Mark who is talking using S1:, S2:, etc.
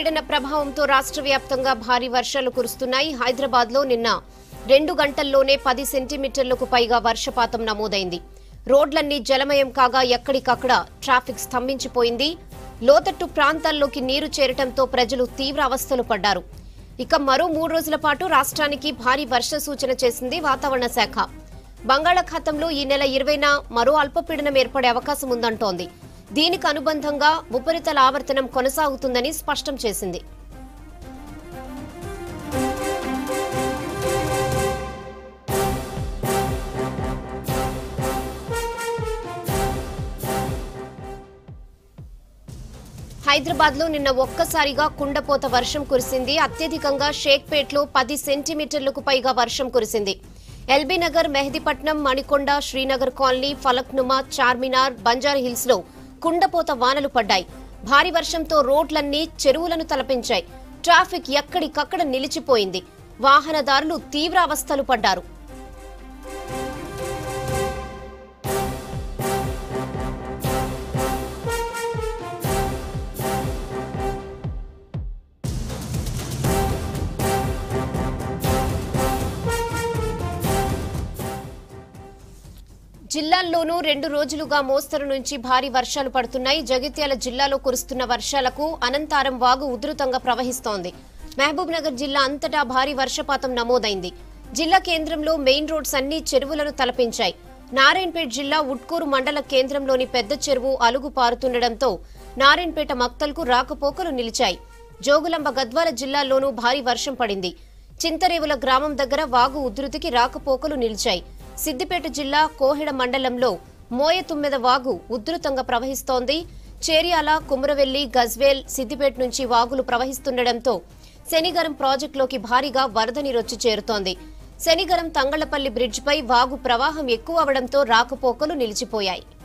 S1: అల్పపీడన ప్రభావంతో రాష్ట్ర వ్యాప్తంగా భారీ వర్షాలు కురుస్తున్నాయి. హైదరాబాద్ లో నిన్న 2 గంటల్లోనే 10 సెంటీమీటర్లకు పైగా వర్షపాతం నమోదైంది. రోడ్లన్నీ జలమయం కాగా ఎక్కడికక్కడ ట్రాఫిక్ స్తంభించిపోయింది. లోతట్టు ప్రాంతాల్లోకి నీరు చేరటంతో ప్రజలు తీవ్ర అవస్థలు పడ్డారు. ఇక మరో 3 రోజుల పాటు రాష్ట్రానికి భారీ వర్ష సూచన చేసింది వాతావరణ శాఖ. బంగాళాఖాతంలో ఈ నెల 20న మరో అల్పపీడనం ఏర్పడే అవకాశం ఉందంటోంది. దీనికి అనుబంధంగా ఉపరితల ఆవర్తనం కొనసాగుతుందని స్పష్టం చేసింది. హైదరాబాద్ లో నిన్న ఒక్కసారిగా కుండపోత వర్షం కురిసింది. అత్యధికంగా షేక్పేట్లో 10 సెంటీమీటర్లకు పైగా వర్షం కురిసింది. ఎల్బీ నగర్, మెహదీపట్నం, మణికొండ, శ్రీనగర్ కాలనీ, ఫలక్నుమా, చార్మినార్, బంజారాహిల్స్ లో కుండపోత వానలు పడ్డాయి. భారీ వర్షంతో రోడ్లన్నీ చెరువులను తలపించాయి. ట్రాఫిక్ ఎక్కడికక్కడ నిలిచిపోయింది. వాహనదారులు తీవ్ర అవస్థలు పడ్డారు. జిల్లాల్లోనూ 2 రోజులుగా మోస్తరు నుంచి భారీ వర్షాలు పడుతున్నాయి. జగిత్యాల జిల్లాలో కురుస్తున్న వర్షాలకు అనంతారం వాగు ఉధృతంగా ప్రవహిస్తోంది. మహబూబ్ నగర్ జిల్లా అంతటా భారీ వర్షపాతం నమోదైంది. జిల్లా కేంద్రంలో మెయిన్ రోడ్స్ అన్ని చెరువులను తలపించాయి. నారాయణపేట జిల్లా ఉట్కూరు మండల కేంద్రంలోని పెద్ద చెరువు అలుగు పారుతుండటంతో నారాయణపేట మక్తల్కు రాకపోకలు నిలిచాయి. జోగులాంబ, గద్వాల జిల్లాల్లోనూ భారీ వర్షం పడింది. చింతరేవుల గ్రామం దగ్గర వాగు ఉధృతికి రాకపోకలు నిలిచాయి. సిద్దిపేట జిల్లా కోహెడ మండలంలో మోయతుమ్మెద వాగు ఉధృతంగా ప్రవహిస్తోంది. చేర్యాల, కుమ్రవెల్లి, గజ్వేల్, సిద్దిపేట నుంచి వాగులు ప్రవహిస్తుండటంతో శనిగరం ప్రాజెక్టులోకి భారీగా వరద నీరొచ్చి చేరుతోంది. శనిగరం తంగళ్లపల్లి బ్రిడ్జిపై వాగు ప్రవాహం ఎక్కువ అవడంతో రాకపోకలు నిలిచిపోయాయి.